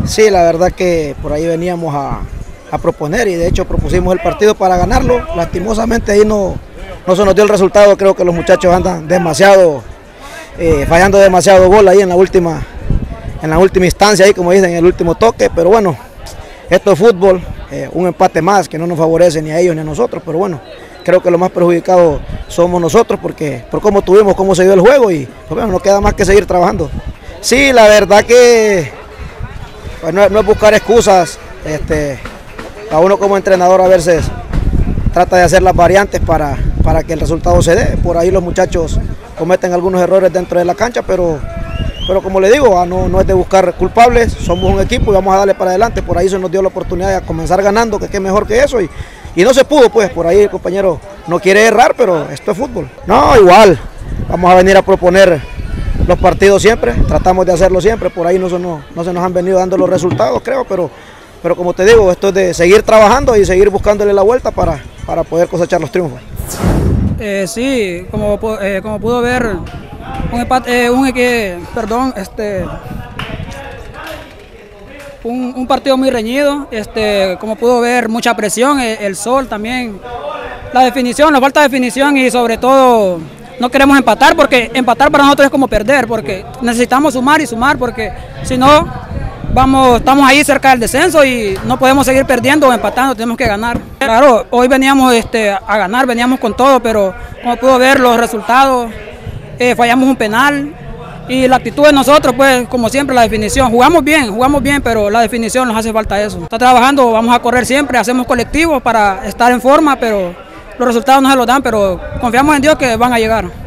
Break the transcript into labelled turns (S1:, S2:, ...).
S1: Sí, la verdad que por ahí veníamos a proponer y de hecho propusimos el partido para ganarlo. Lastimosamente ahí no se nos dio el resultado. Creo que los muchachos andan demasiado, fallando demasiado gol ahí en la última instancia, ahí como dicen, en el último toque. Pero bueno, esto es fútbol, un empate más que no nos favorece ni a ellos ni a nosotros. Pero bueno, creo que los más perjudicados somos nosotros por cómo tuvimos, cómo se dio el juego y pues bueno, no queda más que seguir trabajando. Sí, la verdad que pues no es buscar excusas, a uno como entrenador a veces trata de hacer las variantes para que el resultado se dé. Por ahí los muchachos cometen algunos errores dentro de la cancha, pero como le digo, no es de buscar culpables, somos un equipo y vamos a darle para adelante. Por ahí se nos dio la oportunidad de comenzar ganando, que qué mejor que eso, y no se pudo, pues por ahí el compañero no quiere errar, pero esto es fútbol. No, igual, vamos a venir a proponer los partidos siempre, tratamos de hacerlo siempre, por ahí no se nos han venido dando los resultados, creo, pero como te digo, esto es de seguir trabajando y seguir buscándole la vuelta para poder cosechar los triunfos.
S2: Sí, como pudo ver, un empate, un partido muy reñido, como pudo ver, mucha presión, el sol también, la definición, la falta de definición y sobre todo no queremos empatar porque empatar para nosotros es como perder, porque necesitamos sumar y sumar, porque si no estamos ahí cerca del descenso y no podemos seguir perdiendo o empatando, tenemos que ganar. Claro, hoy veníamos a ganar, veníamos con todo, pero como pudo ver los resultados, fallamos un penal y la actitud de nosotros, pues como siempre la definición, jugamos bien, pero la definición nos hace falta eso. Está trabajando, vamos a correr siempre, hacemos colectivos para estar en forma, pero los resultados no se los dan, pero confiamos en Dios que van a llegar.